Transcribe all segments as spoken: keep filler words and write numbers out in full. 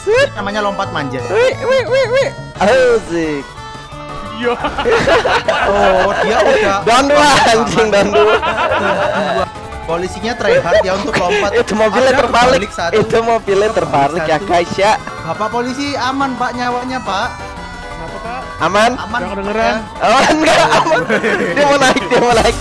Set. Namanya lompat manja. Wih, wih, wih, wih. Asik. Iya. Oh, dia udah Dan dua anjing, dan dua. Polisinya try hard ya untuk lompat. Itu mobilnya Ada terbalik. satu. Itu mobilnya terbalik ya guys ya. Bapak polisi aman Pak nyawanya Pak. Kenapa, Pak? Aman? Aman. Jangan kedengeran. Aman enggak? Aman. Dia mau naik, dia mau naik.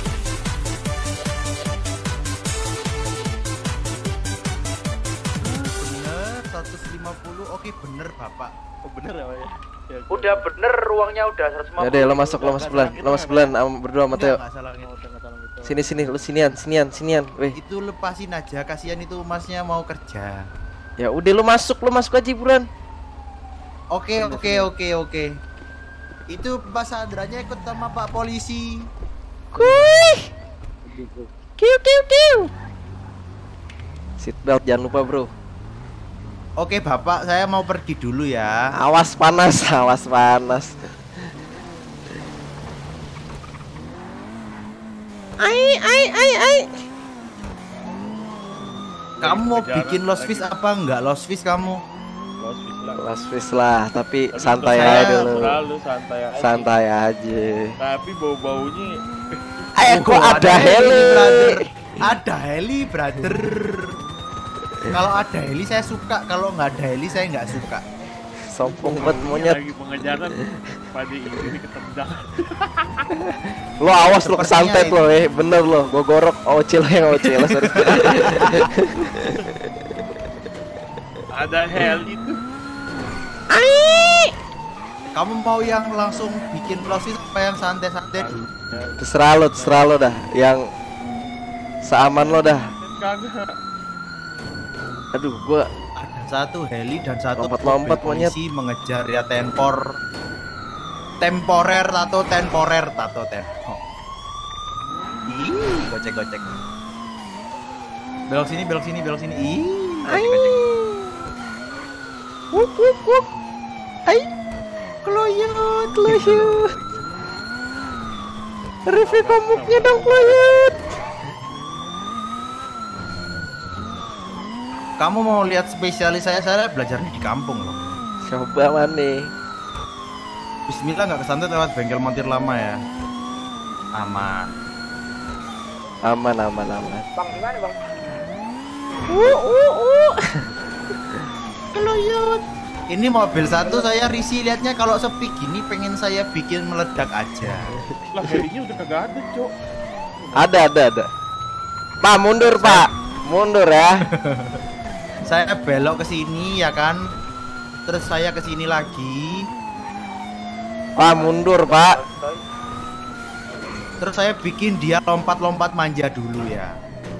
Bener seratus lima puluh. Oke bener Bapak. Oh, bener ya, Pak ya? Ya, Udah bener ruangnya udah seratus lima puluh. Ya deh, lo masuk, lo masuk bulan, lo masuk bulan, am- berdua sama Theo. Enggak salah gitu. Sini sini, lu sinian, sinian, sinian. Weh, Itu lepasin aja, kasihan itu masnya mau kerja. ya udah lu masuk, lu masuk aja bulan. Oke oke oke oke. Itu Pak Sandranya ikut sama Pak polisi. Kuih. Kiu kiu kiu. Seatbelt jangan lupa bro. Oke Bapak, saya mau pergi dulu ya. Awas panas, awas panas. Ai ai ai ai. Kamu mau bikin lost fish apa enggak lost fish kamu? Lost fish lah. Last fish lah, tapi Tapi santai saya aja dulu. Terlalu santai aja. Santai aja. Tapi bau-baunya Eh kok Oh, ada heli? brother. Ada heli brother. Kalau ada heli saya suka, kalau nggak ada heli saya nggak suka. Sompong banget baunya monyet. lagi pengejaran pada ini ketendang. Lo awas lo kesantet lo eh, bener lo. Gua gorok ocil yang ocil. Sorry. Ada heli tuh. Ai. Kamu mau yang langsung bikin lost fish apa yang santai-santai dulu? Terserah lo, terserah lo dah. Yang seaman lo dah. Kagak. Aduh, gua Ada satu heli dan satu Lompat-lompat, mobil polisi mengejar ya tempor temporer atau temporer atau ten. Oh. Ih, gocek-gocek. Belok sini, belok sini, belok sini. Ih, gocek-gocek. Wup wup wup. Hai. Kloyot, kloyot. Review komuknya dong kloyot. Kamu mau lihat spesialis saya? Saya belajarnya di kampung loh. Coba mana? Bismillah nggak kesantet lewat bengkel montir lama ya. Aman. Aman aman aman. Bang, gimana bang? Uh uh uh. Kloyot. Ini mobil satu saya risih liatnya kalau sepi gini pengen saya bikin meledak aja. Lah helinya udah kagak ada, Cok. Ada ada ada. Pak mundur pak, mundur ya. Saya belok ke sini ya kan. Terus saya ke sini lagi. Pak mundur pak. Terus saya bikin dia lompat-lompat manja dulu ya.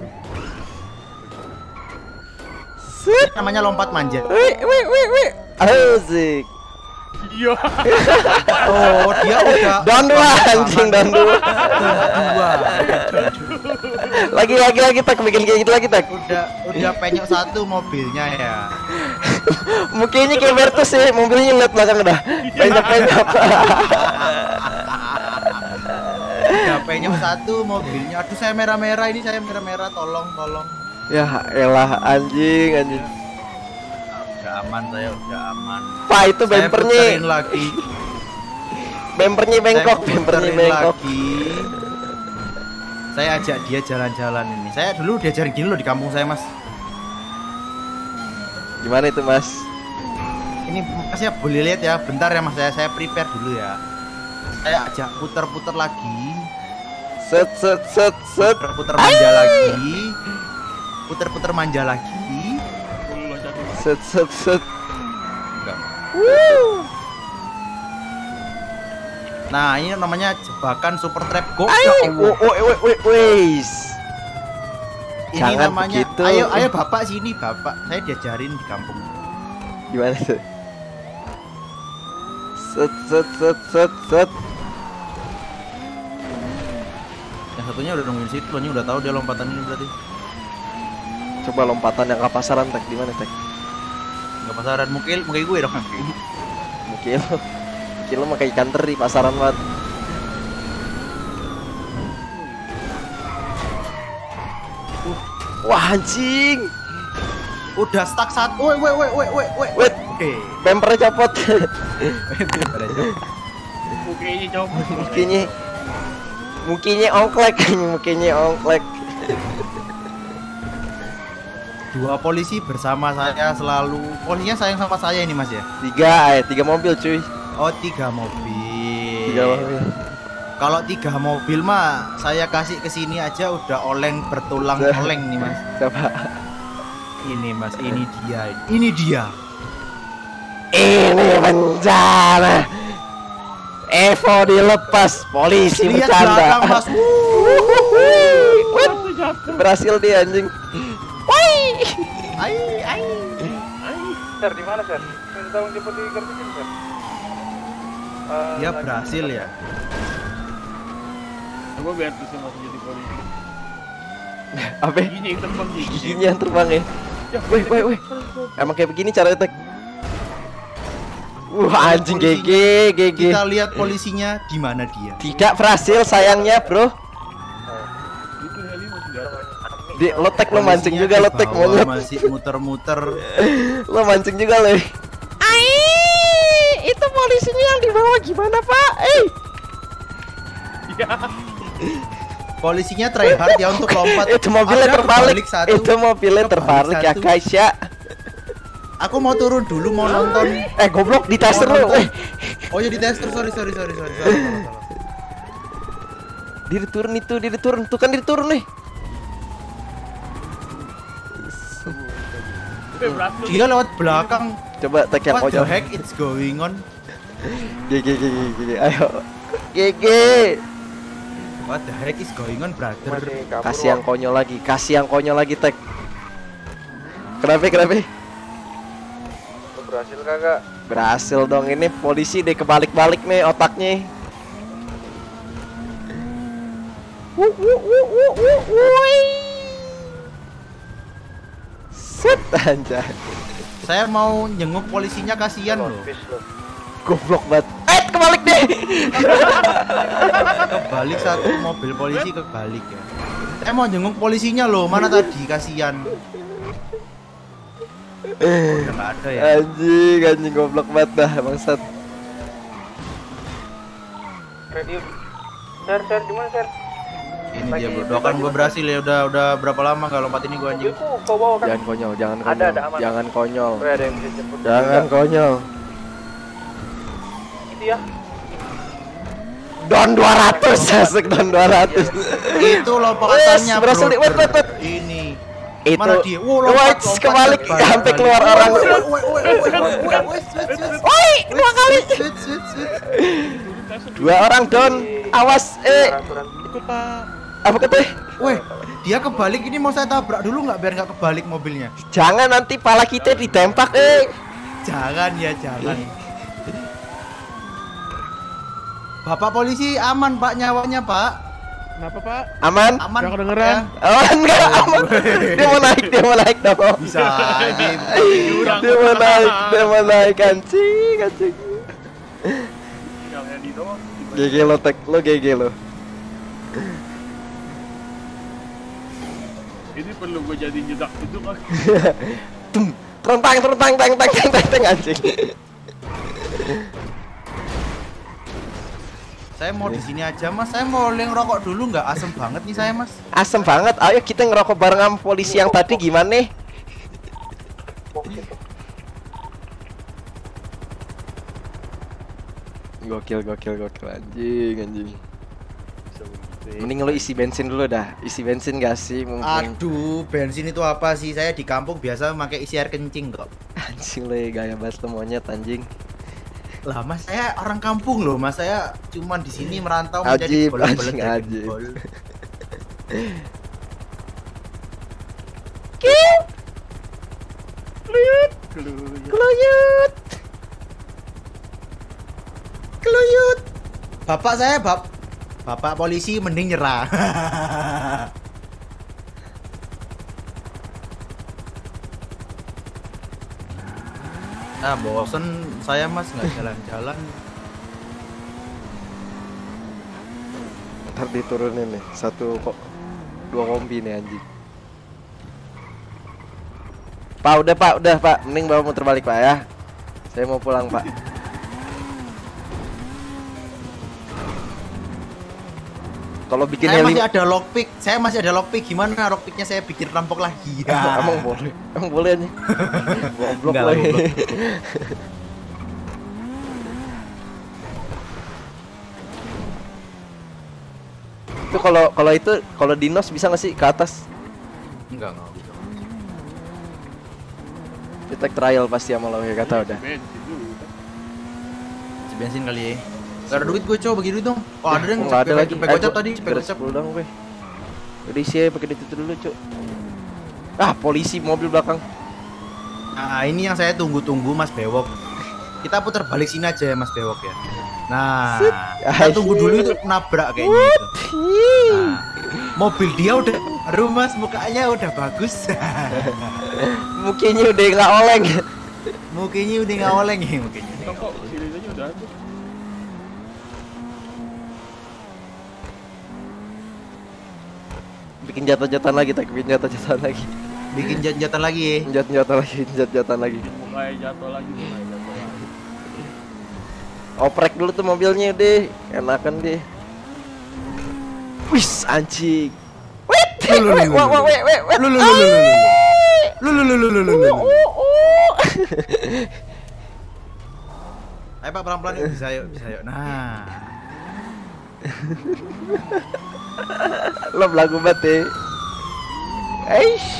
Set. Namanya lompat manja. Wih wih wih wih. Asik. Iya. Oh, dia udah Dan dua anjing, dan dua. dua. Lagi lagi lagi tak bikin kayak gitu lagi tak. Udah udah penyok satu mobilnya ya. Mukanya kayak Bertus sih, mobilnya lihat belakang dah. Banyak banyak. Udah penyok satu mobilnya. Aduh saya merah-merah ini, saya merah-merah, tolong tolong. Ya elah anjing anjing. Udah aman, saya udah aman. Pak itu Saya bempernya. puterin lagi. Bempernya bengkok, Saya bempernya puterin bengkok. lagi. Saya ajak dia jalan-jalan ini. Saya dulu diajarin gini loh di kampung saya, Mas. Gimana itu mas? Ini Mas ya boleh lihat ya. Bentar ya Mas, saya saya prepare dulu ya. Saya ajak puter-puter lagi. Set set set set. Puter-puter manja lagi. Puter-puter manja lagi. Set set set. Enggak. Wuh. Nah, ini namanya jebakan super trap go. Ay, oh, oh, wait, wait, wait. Ini Jangan namanya. begitu. Ayo, ayo Bapak sini, Bapak. Saya diajarin di kampung. Gimana tuh? Set set set set set. Yang satunya udah nungguin situ, ini udah tahu dia lompatan ini berarti. Coba lompatan yang ke pasaran tek di mana tek? Enggak pasaran, mungkin mungkin gue dong. Mungkin lo, mungkin lo makai ikan teri pasaran banget. Wah anjing. Udah stuck satu. Woi woi woi woi woi woi. Wait. Oke. Bempernya copot. Mukanya copot. Mungkinnya Mungkinnya ongklek, mungkinnya ongklek. Dua polisi bersama saya selalu. Polisinya sayang sama saya ini mas ya. Tiga, eh tiga mobil cuy. Oh tiga mobil. Tiga mobil. Kalau tiga mobil mah saya kasih ke sini aja udah oleng bertulang oleng nih mas. Coba. Ini mas, ini dia, ini dia. Ini bencana. Evo dilepas, polisi Lihat bercanda. belakang mas. Jatuh jatuh. Berhasil dia anjing. Woi. Ai ai. Sir, di mana, Sir? Saya tahu jemput di Garbikin, Sir. Uh, Dia berhasil ya. Coba biar bisa masuk jadi polisi. Apa? Gini yang terbang gini. Giginya yang terbang ya. Ya, Woi, woi, woi. Emang kayak begini cara attack. Wah, anjing G G, G G. Kita lihat polisinya di mana dia. Tidak berhasil sayangnya, Bro. Itu heli masih di atas. Di lo tek lo mancing Polisinya juga di lo tek bawah monyet. masih muter-muter. Lo mancing juga lo. Ai, itu polisinya yang di bawah gimana, Pak? Eh. Ya. Polisinya try hard ya untuk lompat. Itu mobilnya Ada terbalik. kebalik satu. Itu mobilnya Kebalik terbalik ya, satu. guys ya. Aku mau turun dulu mau nonton. Eh, goblok di taser Mau lo. nonton. Eh, Oh ya di tester, sorry sorry sorry sorry. Salah, salah, salah. dia turun itu, dia turun. Tuh kan dia turun nih. Eh, berhasil. Dia lewat belakang. Coba tek yang What the pojok. heck it's going on? G G G G G. Ayo. G G. What the heck is going on, brother? masih kabur. Kasih yang konyol lagi, kasih yang konyol lagi tek. Kenapa kenapa? Lu berhasil kagak? Berhasil dong, ini polisi deh kebalik-balik nih otaknya. Wuh, wuh, wuh, wuh, wuh, wuih. Set anjay. Saya mau nyenguk polisinya, kasihan loh. Peace lu. Goblok banget. Eh, kebalik deh. Kebalik satu mobil polisi kebalik ya. Saya mau jenguk polisinya loh, mana tadi, kasihan. Udah nggak ada ya. Anjing, anjing goblok banget dah bangsat. Radio. Sir, Sir, di mana, Sir? Ini dia bro, doakan gue berhasil ya. Udah udah berapa lama nggak lompat ini gue anjing. Itu kau bawa kan? Jangan konyol, jangan Ada, konyol. ada, aman. Jangan konyol. Oh, ada yang bisa jemput. Jangan konyol. Itu ya. Don dua ratus, asik don dua ratus. Itu lompatannya Wes, berhasil bro. di- wait, wait, wait. Ini. Itu Mana dia? Wow, Wait, lompat, lompat, kebalik kebalik, sampai kebalik. keluar orang. Woi, woi, woi, woi, woi, woi, woi, switch, switch. Woi, dua kali. Switch, switch, switch. Dua orang Don. Awas, eh. Aturan. Ikut Pak. Apa kata? Woi, dia kebalik ini mau saya tabrak dulu nggak biar nggak kebalik mobilnya? Jangan nanti pala kita ditempak, eh. Jangan ya, jangan. Bapak polisi aman Pak, nyawanya Pak. Kenapa Pak? Aman? Aman. Nggak kedengeran. Aman enggak? Aman. Dia mau naik, dia mau naik dong. Ya? Bisa aja. Jurang. Dia mau naik, dia mau naik kancing, kancing. Tinggal heli doang. G G lo tek, lo G G lo. Ini perlu gue jadi jedak itu kan. Tum, terentang, terentang, tang, tang, tang, tang, tang, anjing. Saya mau di sini aja Mas, saya mau ngerokok dulu nggak asem banget nih saya Mas. Asem banget. Ayo kita ngerokok bareng sama polisi yang tadi gimana nih? Gokil, gokil, gokil, anjing, anjing. Mending lo isi bensin dulu dah. Isi bensin gak sih mungkin? Aduh, bensin itu apa sih? Saya di kampung biasa pakai isi air kencing kok. Anjing le, gaya banget lo monyet anjing. Lah Mas, saya orang kampung loh Mas, saya cuman di sini merantau menjadi Ajib, bola-bola anjing, Dragon ajib. Ball. Keluyut, keluyut, keluyut. Bapak saya, bap Bapak polisi mending nyerah. Nah, bosen saya Mas nggak jalan-jalan. Ntar diturunin nih, satu kok dua kombi nih anjing. Pak, udah Pak, udah Pak. Mending bawa muter balik Pak ya. Saya mau pulang Pak. Kalau bikin Saya heli masih ada lockpick, saya masih ada lockpick. Gimana lockpicknya saya bikin rampok lagi? Ya. Emang boleh, emang boleh nih. Goblok Enggak lah, lagi. goblok. Itu kalau kalau itu kalau dinos bisa nggak sih ke atas? Enggak, enggak bisa. Kita trial pasti sama lo ya kata udah. Bensin dulu. Isi bensin kali ya. Gak ada duit gue coba bagi duit dong. Oh ada yang Nggak ada lagi. cepet gocap tadi, cepet Cepet gocap. sepuluh dong gue. Udah isi aja pakai duit itu dulu cuk. Ah polisi mobil belakang. Nah ini yang saya tunggu-tunggu Mas Bewok. Kita putar balik sini aja ya Mas Bewok ya. Nah, kita tunggu dulu itu nabrak kayaknya itu. Nah, mobil dia udah, aduh Mas mukanya udah bagus. Mukanya udah nggak oleng. Mukanya udah nggak oleng ya mukanya. Kok sini aja udah ada. Bikin jatuh-jatuhan lagi, tak bikin jatuh-jatuhan lagi. Bikin jat-jatan lagi ya. Jatuh-jatuhan lagi, jatuh-jatuhan lagi. Mulai jatuh lagi, mulai jatuh lagi. Oprek dulu tuh mobilnya deh, enakan deh. Wis anjing. Wait, Lu, lu, lu, wait, lu, wait, wait, wait, Lu lu lu lu lu. Lu lu lu lu lu lu. lu. Ayo Pak pelan-pelan yuk, bisa yuk, bisa yuk. Nah. Lo belagu banget deh. Eish.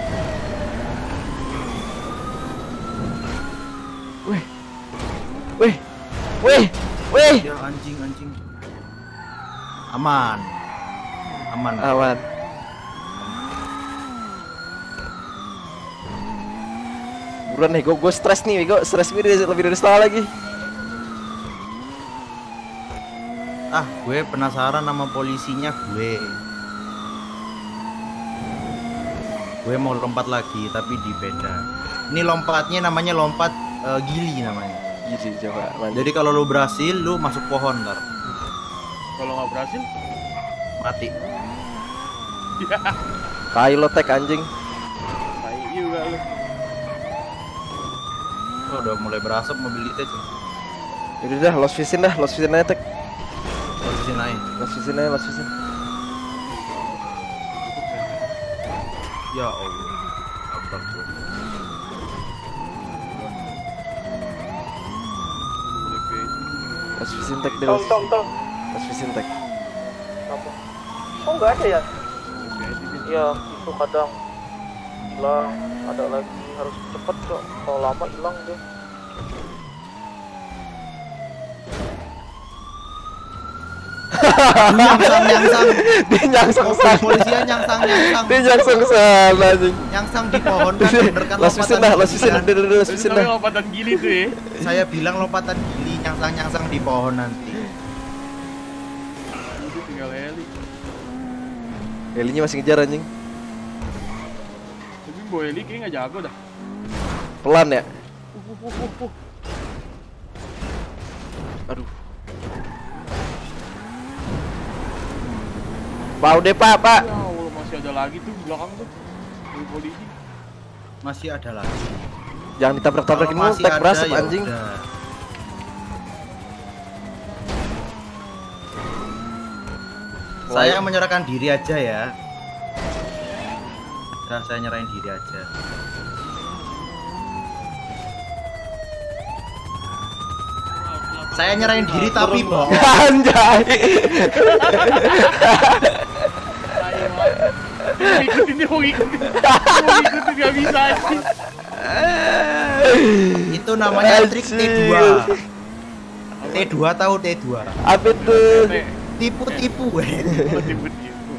Weh. Weh. Weh. Weh. Ya anjing anjing. Aman. Aman. Aman. Buruan nih, gue gue stres nih, gue stres gue lebih dari setengah lagi. Ah, gue penasaran sama polisinya gue. Gue mau lompat lagi tapi di beda. Ini lompatnya namanya lompat uh, gili namanya. Gini coba. Lanjut. Jadi kalau lu berhasil lu masuk pohon ntar. Kalau nggak berhasil, Mati. ya, Tai lo tek anjing. tai juga lu. Oh, udah mulai berasap mobil kita cuy. Jadi dah, lost vision dah, lost vision aja tek. Posisi naik. Lost vision aja, lost vision. Ya Allah. Abrak tuh. Lost vision tek deh. Tong, Lost tong, tong. lost vision tek. Apa? Oh nggak ada ya? Iya, itu kadang hilang, ada lagi harus cepet kok. Kalau lama hilang deh. Nyangsang nyangsang. Dia nyangsang Mobil sana. polisinya nyangsang nyangsang. Dia nyangsang sana anjing. Nyangsang di pohon kan bener kan Lost vision dah, lost vision dah, kan? dah, lost Itu vision namanya dah. lompatan gili tuh ya. Saya bilang lompatan gili nyangsang nyangsang di pohon nanti. Itu tinggal heli. Helinya masih ngejar anjing. Tapi Bo heli kayaknya nggak jago dah. Pelan ya. Uh, uh, uh, uh, uh. Aduh. Pak udah pak, pak. Ya Allah, masih ada lagi tuh di belakang tuh. Dari polisi. Masih ada lagi. Jangan ditabrak-tabrakin Kalau mulu, masih tek ada, berasap ya anjing. udah. Saya menyerahkan diri aja ya. Nah, saya nyerahin diri aja. Saya nyerahin diri tapi bohong. Anjay. Ayo, mau ngikutin dia, mau ngikutin. Mau ngikutin nggak bisa sih. Itu namanya trik T dua. T dua tahu T dua. Apa tuh? Tipu-tipu. Tipu-tipu.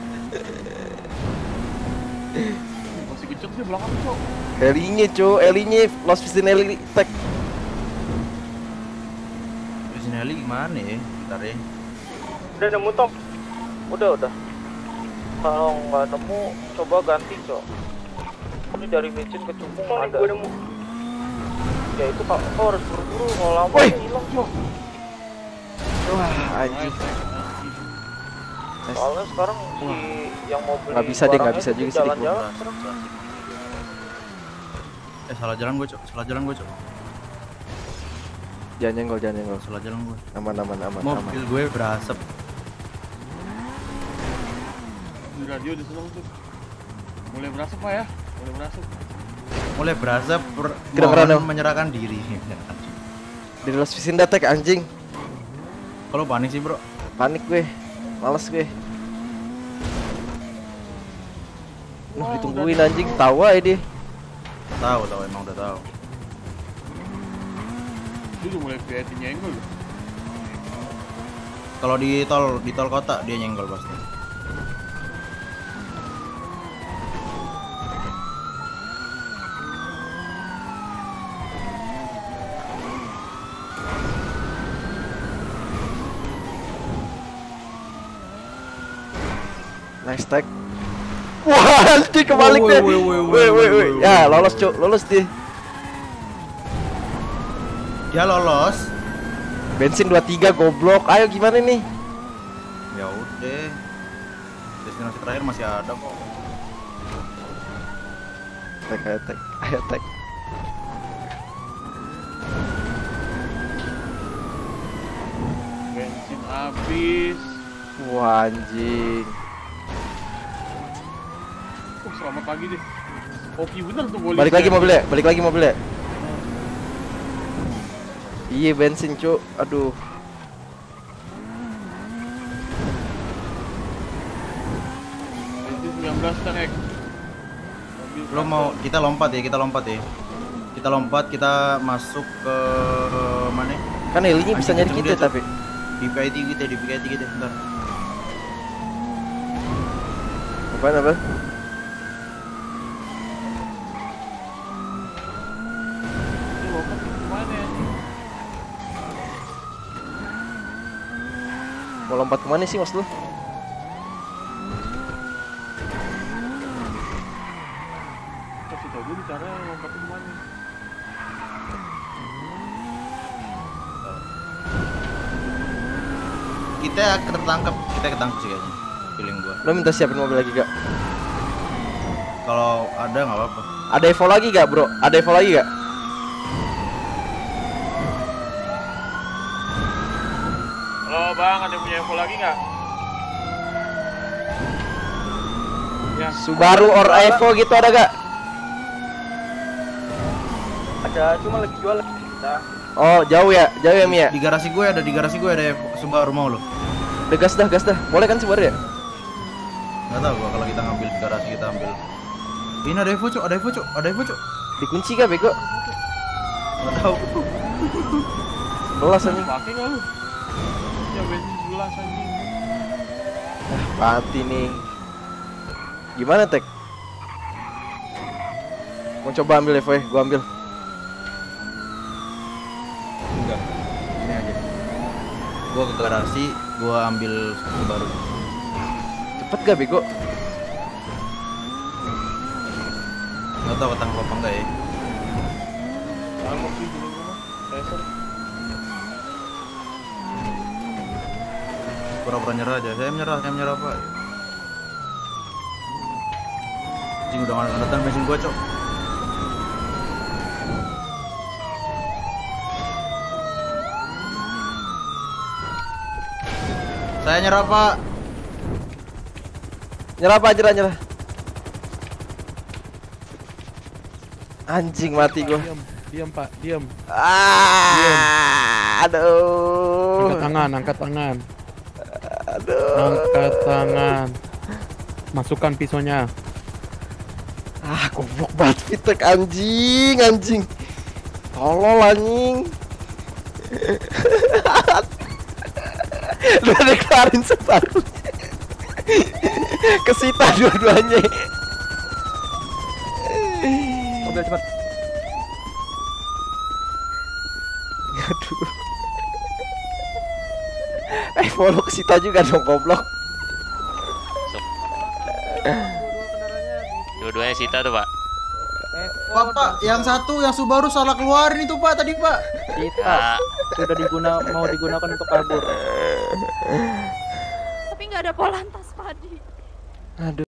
Masih kecil sih belakang cok. Helinya cu, helinya lost vision heli tek. Terus Nelly gimana ya? Bentar ya. Udah nemu Tom? Udah udah. Kalau nggak nemu, coba ganti cok. Ini dari bensin ke cukung ada. Gue nemu. Ya itu kok harus buru-buru, kalau lama Woi. hilang cok. Wah anjing. Soalnya sekarang si yang mau beli Nggak bisa deh, nggak barangnya bisa itu juga sih, jalan-jalan Dik. terus. Eh salah jalan gue cok, salah jalan gue cok. Jangan nyenggol, jangan nyenggol. Salah jalan gue. Aman, aman, aman, Mobil aman. gue berasap. Di radio di sana tuh. Mulai berasap Pak ya? Mulai berasap. Mulai berasap per Kedengeran, mohon Om. menyerahkan diri. Di Los Vicinda tek anjing. Kalau panik sih bro. Panik gue. Males gue. Nuh, Oh, ditungguin udah- anjing, tahu aja dia. Tahu tahu emang udah tahu. Dia udah mulai V I P nyenggol loh. Kalau di tol di tol kota dia nyenggol pasti. Nice tag. Wah, anjing kebalik Woi, deh. woi, woi, Woi, woi, woi, woi. woi, Ya, woi. lolos, Cuk. Lolos dia. Dia lolos. Bensin dua puluh tiga goblok. Ayo gimana nih? Ya udah. Destinasi terakhir masih ada kok. Tag, ayo tag. Ayo tag. Bensin habis. Wah, anjing. Oh, selamat pagi deh. Kopi bener tuh boleh. Balik lagi mobilnya, balik lagi mobilnya. Iya, bensin, Cuk. Aduh. Bensin sembilan belas tangek. Lo mau kita lompat ya, kita lompat ya. Kita lompat, kita masuk ke mana? Kan helinya bisa Anjing, nyari ketemu kita dia tuh. tapi. Di P I T kita, di P I T kita bentar. Apaan apa? Ini lompat kemana ya? Mau lompat kemana sih, Mas lu? Kasih tau dulu cara lompat kemana. Kita ketangkep, kita ketangkep sih kayaknya. Feeling gua. Lo minta siapin mobil lagi gak? Kalau ada nggak apa-apa. Ada Evo lagi gak, bro? Ada Evo lagi gak? Halo bang, ada yang punya info lagi nggak? Ya, Subaru or Evo gitu ada gak? Ada, cuma lagi jual lagi kita. Oh, jauh ya? Jauh ya, Mia? Di garasi gue ada, di garasi gue ada Subaru mau lo. Udah gas dah, gas dah. Boleh kan Subaru ya? Nggak tahu gua kalau kita ngambil di garasi kita ambil. Ini ada Evo cok, ada Evo cok, ada Evo cok. Dikunci gak, bego? Nggak tahu. Belas anjing. pakai nggak lu? Ya bensin sebelas anjing. Mati nih. Gimana, Tek? Mau coba ambil Evo ya? Gua ambil. Enggak. Ini aja. Gua ke garasi, gua ambil Subaru. Cepet gak, bego? Nggak tahu ketangkep apa enggak ya. Tangkap sih dulu gua mah. Laser. Pura-pura nyerah aja. Saya menyerah, saya menyerah pak. Anjing udah nggak datang bensin gua cok. Saya nyerah pak. Nyerah apa, nyerah, nyerah. Anjing, mati gua. Diam, diam Pak, diam. Ah, aduh. Angkat tangan, angkat tangan, Aduh. angkat tangan. Masukkan pisaunya. Ah, goblok banget Fitek, anjing, anjing. Tolol anjing. Lu udah keluarin separuh. Kesita dua-duanya. Mobil cepat. Aduh. Eh, follow kesita juga dong, goblok. Dua-duanya sita tuh, Pak. Pak, pak, yang satu yang Subaru salah keluarin itu pak tadi pak. Ya, Sudah diguna mau digunakan untuk kabur. Tapi nggak ada polantas padi. Aduh.